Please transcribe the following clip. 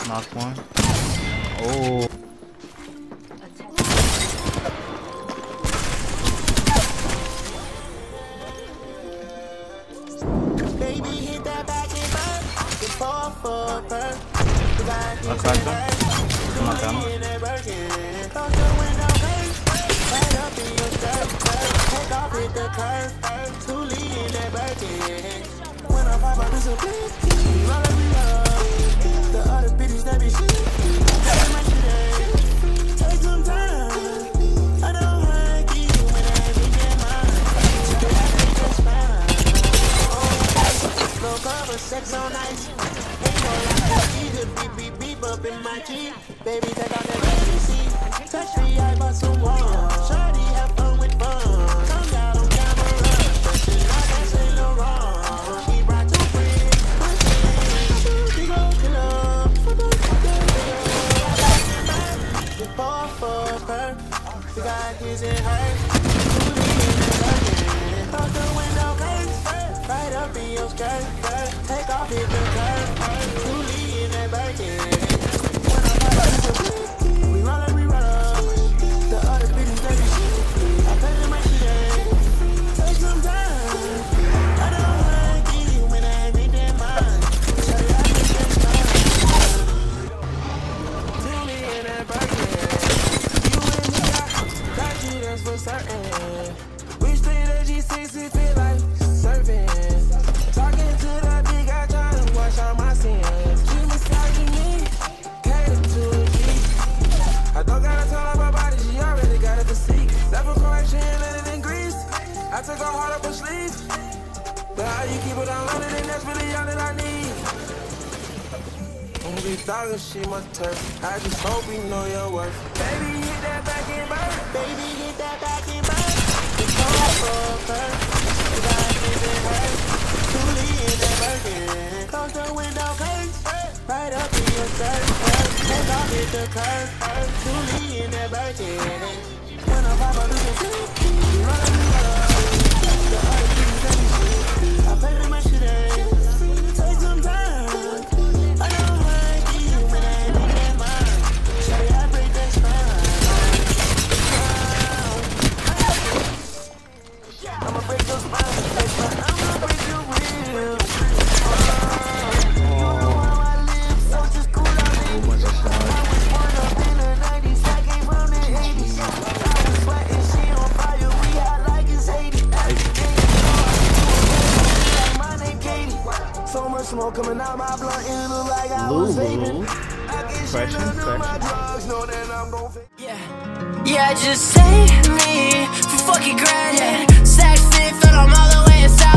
Knock one. Oh. Baby, hit that back and back. I cracked him. I'm not down. When I pop up, it's a big the other bitches that be shit. Take some time. I don't like you when I get mine. That's fine. No cover, sex on ice. Ain't no lie, just beep, beep, beep up in my Jeep. Baby, take out that baby seat. Touch me, I bought some more. Shawty, have fun with fun. Come down on camera. I can't say no wrong. She brought two friends. Big old killer. The ball for her. We got kids in her. Close the window curtains. Right up in your skirt. Take off, hit the curve. Truly in that Birkin. We roll up, we roll up. The other bitches that be shit. I pay them my shit. Take some time. I don't like you when I make that mind. Show you I make that mind. Truly in that Birkin. You and me got you, that's for certain. We straight at G6, it feel like serving. Talking to that big guy, trying to wash all my sins. She massaging me, cater to a G. I don't gotta tell her about body, she already got a physique. Left a correction, landed in Greece. I took her hard up her sleeve. But how you keep it on London, and that's really all that I need. Be dogging, she my turf. I just hope you know your worth. Baby, hit that back and burn. Baby, hit that back and burn. It's all for her. We got kids in her. Truly in that Birkin. Close the window curtains. Right up in your skirt. Take off, hit the curve. Truly in that Birkin. When I pop up, it's a flip. We roll up, we roll up. The other people that be shit. I pay them my shit. Take some time. I don't like you when I make that mind. Show you I break that spine. I'ma break your spine. I'ma break your ribs. You know how I live, so just cool out in me. I was born up in the 90s, I came from the 80s. I was sweating, she on fire, we hot like it's 80. Like my name Katie. So much smoke coming out my blunt, it look like I was vaping. Yeah, just save me for fucking granted. Sex fit, felt I'm all the way inside.